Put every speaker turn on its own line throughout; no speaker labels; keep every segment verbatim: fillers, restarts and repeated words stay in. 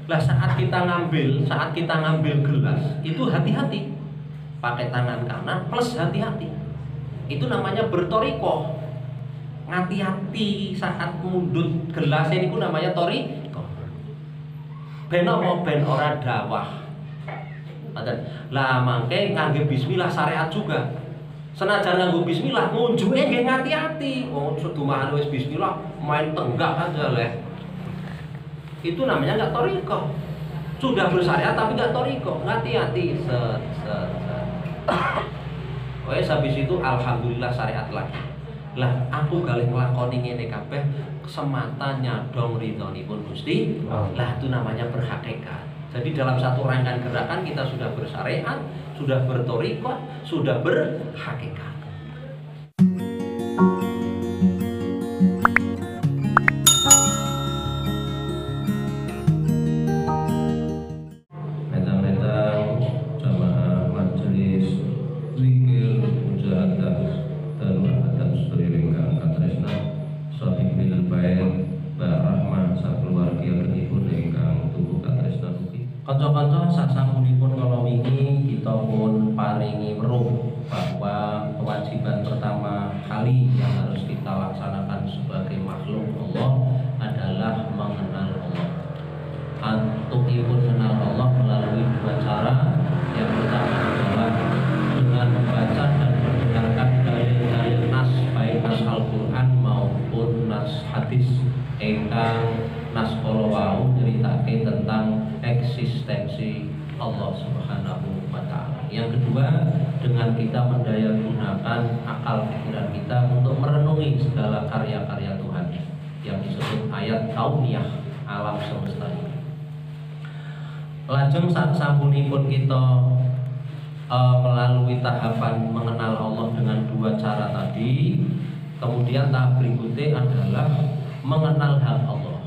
Lah saat kita ngambil, saat kita ngambil gelas itu hati-hati, pakai tangan kanan plus hati-hati. Itu namanya bertoriko. Hati-hati saat mundut gelas ini ku namanya toriko. Ben apa ben ora dawah. Lah mangke ngangge bismillah syariat juga. Senajan nganggo bismillah ngunjuke nggih ngati-ati. Wong sedumahan wis bismillah main tenggak aja leh. Itu namanya enggak toriko. Sudah bersyariat tapi enggak toriko. Ngati-ati set set set. Wes habis itu alhamdulillah syariat lagi. Lah aku galih nglakoni ngene kabeh semata nyadong ridhonipun Gusti. Lah itu namanya berhakikat. Jadi dalam satu rangkaian gerakan kita sudah bersyariat, sudah bertorikot, sudah berhakikat.
Metang-metang jamaah majelis zikir mujahadah dan wahdatul seiring kang katresna sahibil bait barahmah sakeluarga genipun ingkang tubuh katresna.
Kanca-kanca sasampunipun kala wingi kita pun paringi weruh bahwa kewajiban pertama kali yang harus kita laksanakan sebagai makhluk Allah adalah mengenal Allah. Untuk pun mengenal Allah melalui dua cara. Yang pertama adalah dengan membaca dan mendengarkan dalil-dalil nas baik nas Al-Qur'an maupun nas hadis ingkang nas kala wau nyeritake tentang eksistensi Allah Subhanahu wa ta'ala. Yang kedua, dengan kita mendaya gunakan akal pikiran kita untuk merenungi segala karya-karya Tuhan yang disebut ayat kauniyah alam semesta ini. Lajeng sasampunipun kita uh, melalui tahapan mengenal Allah dengan dua cara tadi, kemudian tahap berikutnya adalah mengenal hak Allah.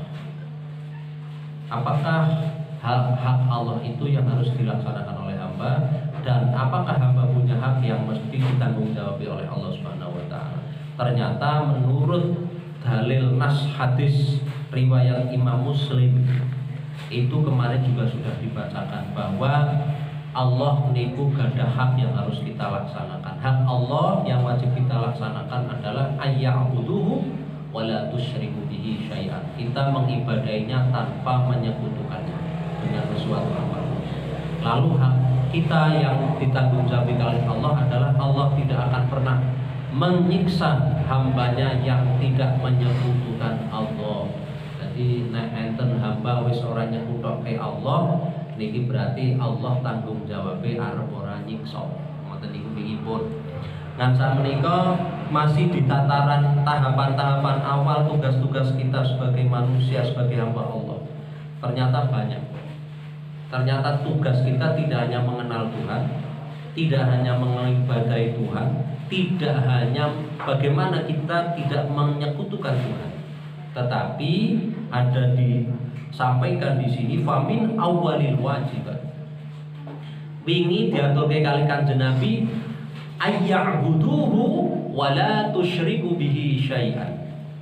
Apakah hak-hak Allah itu yang harus dilaksanakan oleh hamba, dan apakah hamba punya hak yang mesti ditanggungjawab oleh Allah Subhanahu wa taala? Ternyata menurut dalil nas hadis riwayat Imam Muslim itu kemarin juga sudah dibacakan bahwa Allah niku gada hak yang harus kita laksanakan. Hak Allah yang wajib kita laksanakan adalah ayya'buduhu wa la tusyriku bihi syai'an. Kita mengibadainya tanpa menyekutukannya dengan sesuatu apapun. Lalu hak kita yang ditanggungjawab oleh Allah adalah Allah tidak akan pernah menyiksa hambanya yang tidak menyekutukan Allah. Jadi nek enten hamba wis ora nyekutuke Allah, niki berarti Allah tanggung jawabe arep ora nyiksa. Ngoten niku pingipun. Ngan sakmenika masih di tataran tahapan-tahapan awal tugas-tugas kita sebagai manusia, sebagai hamba Allah. Ternyata banyak. Ternyata tugas kita tidak hanya mengenal Tuhan, tidak hanya mengibadahi Tuhan, tidak hanya bagaimana kita tidak menyekutukan Tuhan, tetapi ada disampaikan di sini famin awalil wajibat. Wingi diaturke kali Kanjeng Nabi ayya'buduhu wa la tusyriku bihi syai'an.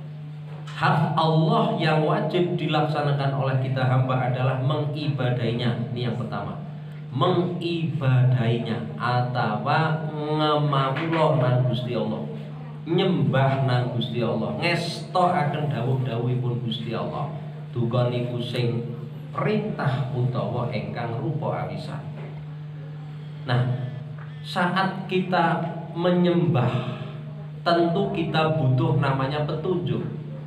Hak Allah yang wajib dilaksanakan oleh kita hamba adalah mengibadainya. Ini yang pertama, mengibadainya atau ngemawula nang Gusti Allah, nyembah nang Gusti Allah, ngestokaken dawuh-dawuhipun Gusti Allah. Duka niku sing perintah utawa ingkang rupa awisan. Nah, saat kita menyembah tentu kita butuh namanya petunjuk.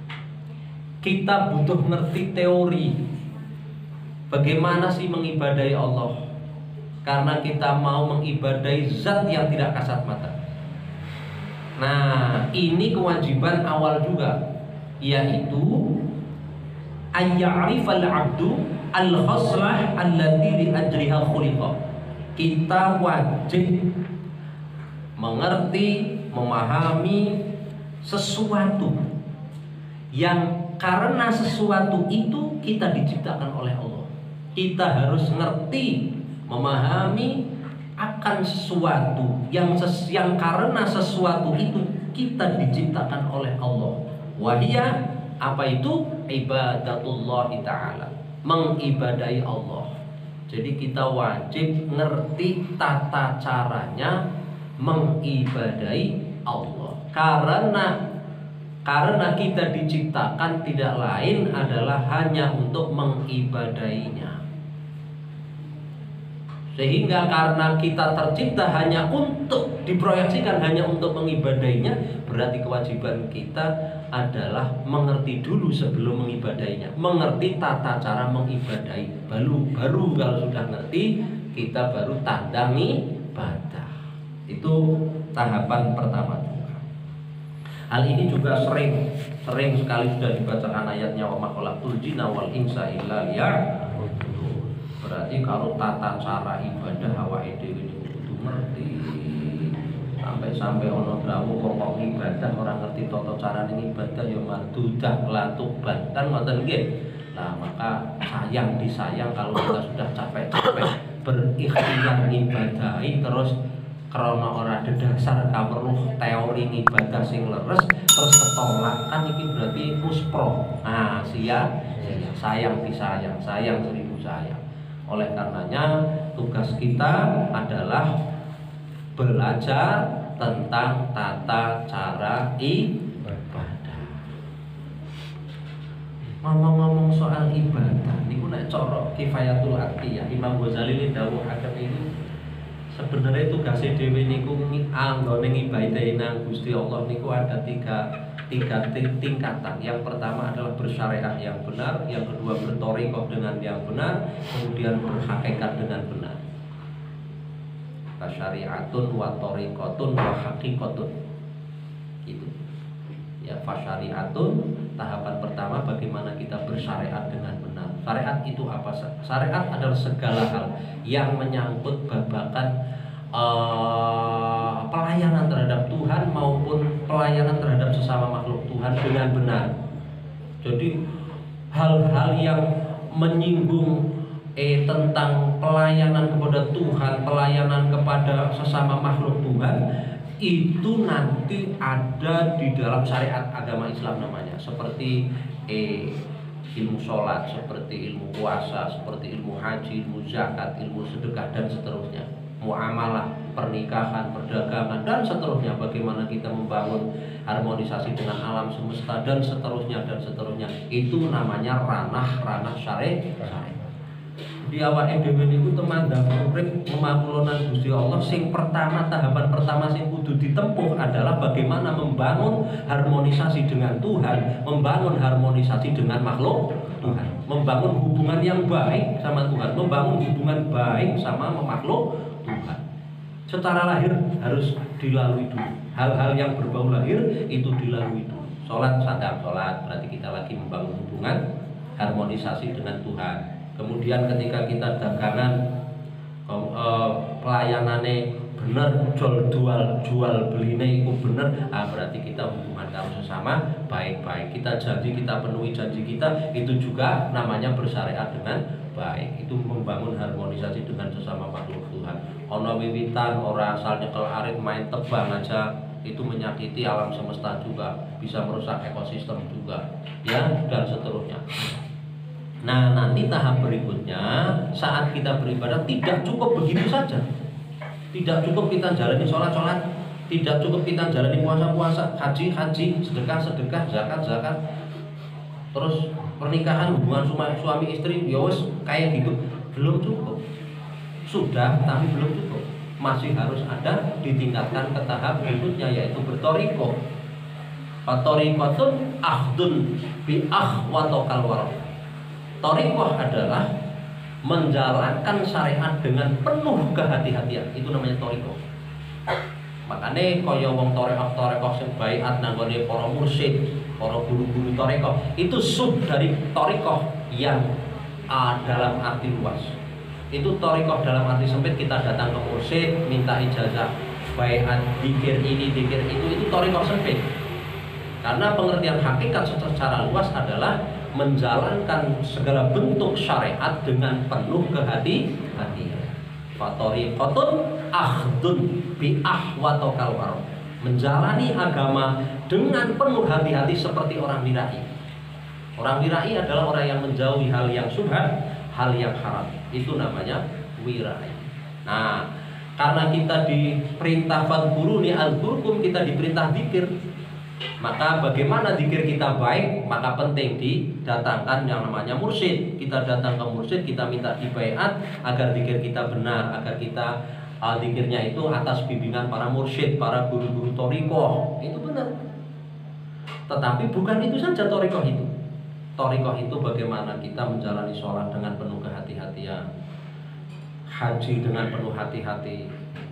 Kita butuh ngerti teori bagaimana sih mengibadahi Allah, karena kita mau mengibadahi zat yang tidak kasat mata. Nah, ini kewajiban awal juga, yaitu ayya'rifal 'abdu al-khaslah allati li ajriha khuliqa. Kita wajib mengerti, memahami sesuatu yang karena sesuatu itu kita diciptakan oleh Allah. Kita harus ngerti, memahami akan sesuatu yang ses yang karena sesuatu itu kita diciptakan oleh Allah. Wahia apa itu? Ibadatullah ta'ala. mengibadahi Allah. Jadi kita wajib ngerti tata caranya mengibadahi Allah. Karena karena kita diciptakan tidak lain adalah hanya untuk mengibadahinya. Sehingga karena kita tercipta hanya untuk diproyeksikan hanya untuk mengibadahinya, berarti kewajiban kita adalah mengerti dulu sebelum mengibadahinya, mengerti tata cara mengibadahi. Baru baru kalau sudah ngerti, kita baru tandang ibadah. Itu tahapan pertama. Hal ini juga sering sering sekali sudah dibacakan ayatnya wa ma khalaqtul jinna wal insa illa liya'budun. Berarti kalau tata cara ibadah awake dhewe niku kudu ngerti. Sampai-sampai ono dawuh kok ibadah orang ngerti tata carane ibadah ya mardudah latuban kan ngoten nggih. Nah, maka sayang disayang kalau kita sudah capek-capek berikhtiar ibadahi terus karena ora dedasar kaweruh teori ibadah sing leres terus ketolak kan iki berarti muspro. Nah, sia sayang disayang, sayang seribu sayang. Oleh karenanya tugas kita adalah belajar tentang tata cara ibadah. Ngomong-ngomong soal ibadah niku nek cara Kifayatul Atqiyah Imam Ghazali dawuhaken iki sebenarnya tugasnya dhewe niku anggone ngibadahi nang Gusti Allah niku ada tiga tiga tingkatan. Yang pertama adalah bersyariat yang benar, yang kedua berthariqah dengan yang benar, kemudian berhakikat dengan benar. Fasyari'atun wa thariqatun wa haqiqatun. Gitu. Ya, fasyari'atun tahapan pertama bagaimana kita bersyariat dengan benar. Syariat itu apa? Syariat adalah segala hal yang menyangkut babakan uh, pelayanan terhadap Tuhan maupun pelayanan terhadap sesama makhluk Tuhan dengan benar. Jadi hal-hal yang menyinggung eh tentang pelayanan kepada Tuhan, pelayanan kepada sesama makhluk Tuhan itu nanti ada di dalam syariat agama Islam namanya, seperti eh ilmu sholat, seperti ilmu puasa, seperti ilmu haji, ilmu zakat, ilmu sedekah dan seterusnya, muamalah, pernikahan, perdagangan dan seterusnya, bagaimana kita membangun harmonisasi dengan alam semesta dan seterusnya dan seterusnya. Itu namanya ranah-ranah syariat. Di awal dhewe niku temandang urip memakulonan Gusti Allah sing pertama, tahapan pertama sing kudu ditempuh adalah bagaimana membangun harmonisasi dengan Tuhan, membangun harmonisasi dengan makhluk Tuhan, membangun hubungan yang baik sama Tuhan, membangun hubungan baik sama makhluk Tuhan. Secara lahir harus dilalui dulu. Hal-hal yang berbau lahir itu dilalui dulu. Sholat, sadar sholat, berarti kita lagi membangun hubungan harmonisasi dengan Tuhan. Kemudian ketika kita dagangan eh, pelayanannya benar, jual jual jual beline itu benar, ah, berarti kita hubungan karo sesama baik-baik. Kita janji, kita penuhi janji kita, itu juga namanya bersyariat dengan baik. Itu membangun harmonisasi dengan sesama makhluk Tuhan. Ono wiwitan ora asal nyekel arit main tebang aja, itu menyakiti alam semesta juga, bisa merusak ekosistem juga, ya, dan seterusnya. Nah, nanti tahap berikutnya saat kita beribadah tidak cukup begitu saja. Tidak cukup kita jalani sholat-sholat, tidak cukup kita jalani puasa-puasa, haji-haji, sedekah-sedekah, zakat-zakat. Terus pernikahan, hubungan suami istri, ya wis kayak gitu. Belum cukup. Sudah, tapi belum cukup. Masih harus ada ditingkatkan ke tahap berikutnya, yaitu berthariqah. Fathariqatun akhdun bi akhwatokal warah. Thariqah adalah menjalankan syariat dengan penuh kehati-hatian. Itu namanya thariqah. Makanya kaya wong thariqah thariqah sing baiat nang gone para mursyid, para guru-guru thariqah, itu sub dari thariqah yang uh, dalam arti luas. Itu thariqah dalam arti sempit, kita datang ke mursyid minta ijazah baiat zikir ini zikir itu, itu thariqah sempit. Karena pengertian hakikat secara luas adalah menjalankan segala bentuk syariat dengan penuh kehati-hatian. Fathariqatun akhdun bi ahwatokal warah. Menjalani agama dengan penuh hati-hati seperti orang dirahi. Orang wirai adalah orang yang menjauhi hal yang syubhat, hal yang haram. Itu namanya wirai. Nah, karena kita diperintah fadhkuruni azkurkum, kita diperintah zikir. Maka bagaimana zikir kita baik? Maka penting didatangkan yang namanya mursyid. Kita datang ke mursyid, kita minta dibaiat agar zikir kita benar, agar kita uh, zikirnya itu atas bimbingan para mursyid, para guru-guru thariqah. Itu benar. Tetapi bukan itu saja thariqah itu. Thariqah itu bagaimana kita menjalani sholat dengan penuh kehati-hatian, haji dengan penuh hati-hati,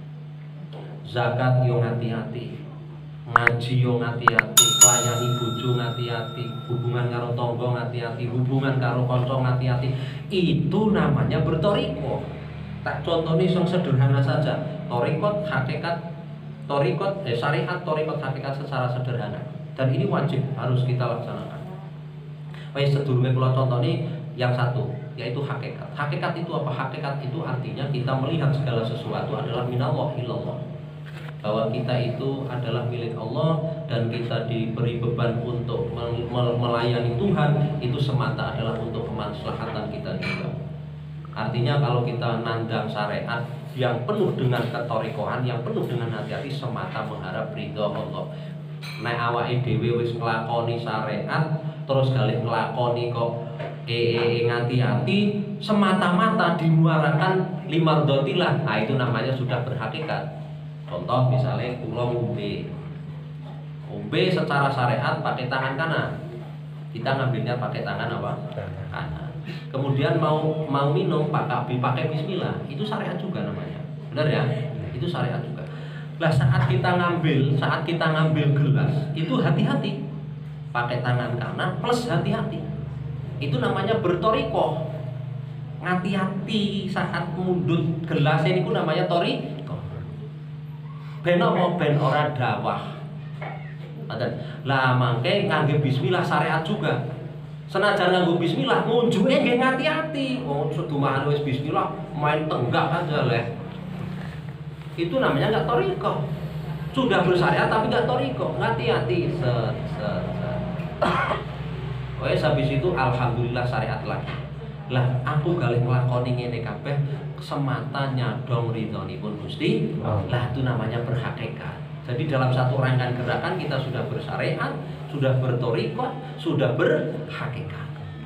zakat yo hati-hati, ngaji yo hati-hati, layani bojo hati-hati, hubungan karo tangga hati-hati, hubungan karo kanca hati-hati. Itu namanya berthariqah. Tak contohnya yang sederhana saja, thariqah hakikat, thariqah eh, syariat thariqah hakikat secara sederhana. Dan ini wajib harus kita laksanakan. Wes sedurunge kula contoni yang satu, yaitu hakikat. Hakikat itu apa? Hakikat itu artinya kita melihat segala sesuatu adalah minallah ilallah. Bahwa kita itu adalah milik Allah dan kita diberi beban untuk melayani Tuhan itu semata adalah untuk kemaslahatan kita juga. Artinya kalau kita nandang syariat yang penuh dengan ketorikohan, yang penuh dengan hati-hati semata mengharap ridho Allah. Nek awake dhewe wis nglakoni syariat terus galih nglakoni kok ee ngati-hati semata-mata dimuarakan limardhotillah. Nah itu namanya sudah berhakikat. Contoh misalnya kula ngombe. Ngombe secara syariat pakai tangan kanan. Kita ngambilnya pakai tangan apa? Kanan. Kemudian mau mau minum pakai pakai bismillah. Itu syariat juga namanya. Benar ya? Itu syariat juga. Lah saat kita ngambil, saat kita ngambil gelas, itu hati-hati. Pakai tangan kanan plus hati-hati. Itu namanya berthariqah. Hati-hati saat mundut gelas ini ku namanya thariqah. Ben apa ben ora dawah. Lah mangke ngangge bismillah syariat juga. Senajan nganggo bismillah ngunjuke nggih hati-hati. Wong sedumahan wis bismillah main tenggak aja leh. Itu namanya enggak thariqah. Sudah bersyariat tapi enggak thariqah. Hati-hati. Set set set. Wes habis itu alhamdulillah syariat lagi. Lah aku galih nglakoni ngene kabeh semata nyadong ridhonipun Gusti. Lah itu namanya berhakikat. Jadi dalam satu rangkaian gerakan kita sudah bersyariat, sudah berthariqah, sudah berhakikat.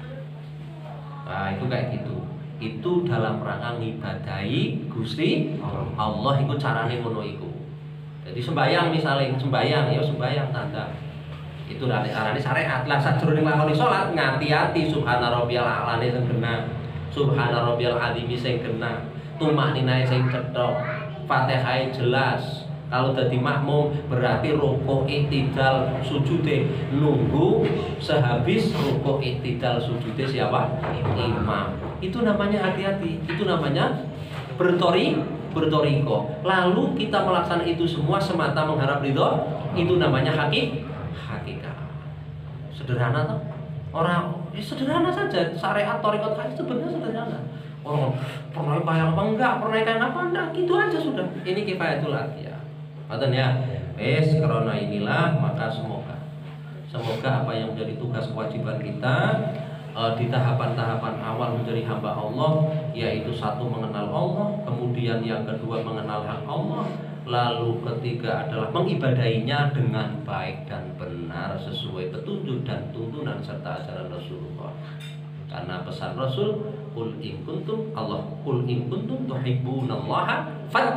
Nah, itu kayak gitu. Itu dalam rangka ngibadahi Gusti Allah iku carane ngono iku. Jadi sembayang misalnya sembayang ya sembayang tanda. Itu dari arane syariat. Lah sajroning nglakoni salat ngati-ati subhana rabbiyal a'lane sing genah, subhana rabbiyal azimi sing genah, tumakninae sing cetha, Fatihah jelas. Kalau dadi makmum berarti rukuk iktidal sujude nunggu sehabis rukuk iktidal sujude siapa? Imam. Itu namanya hati-hati. Itu namanya bertori berthariqah. Lalu kita melaksanakan itu semua semata mengharap ridho, itu namanya hakik hakikat. Sederhana toh? Orang ya sederhana saja. Syariat thariqah itu sebenarnya sederhana. Orang pernah bayang apa enggak, pernah kayak apa enggak, gitu aja sudah. Ini kifayatul ya. Maten ya. Wes karena inilah maka semoga semoga apa yang menjadi tugas kewajiban kita uh, di tahapan-tahapan awal menjadi hamba Allah, yaitu satu mengenal Allah, kemudian yang kedua mengenal hak Allah, lalu ketiga adalah mengibadahinya dengan baik dan benar sesuai petunjuk dan tuntunan serta ajaran Rasulullah. Karena pesan Rasul, qul in kuntum Allah qul in kuntum tuhibbunallaha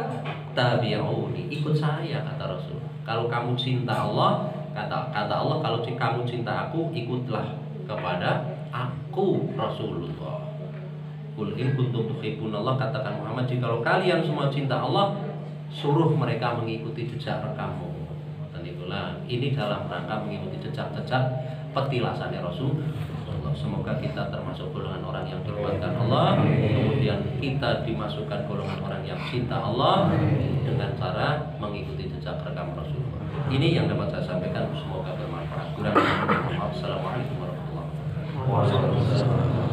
fattabi'uni, ikut saya kata Rasul. Kalau kamu cinta Allah, kata kata Allah, kalau kamu cinta aku, ikutlah kepada aku Rasulullah. Qul in kuntum tuhibbunallah, katakan Muhammad, jikalau kalian semua cinta Allah, suruh mereka mengikuti jejak rekamu. Dan itulah ini dalam rangka mengikuti jejak-jejak petilasannya Rasul. Semoga kita termasuk golongan orang yang dirahmatkan Allah, kemudian kita dimasukkan golongan orang yang cinta Allah dengan cara mengikuti jejak rekam Rasulullah. Ini yang dapat saya sampaikan, semoga bermanfaat. Assalamualaikum warahmatullahi wabarakatuh.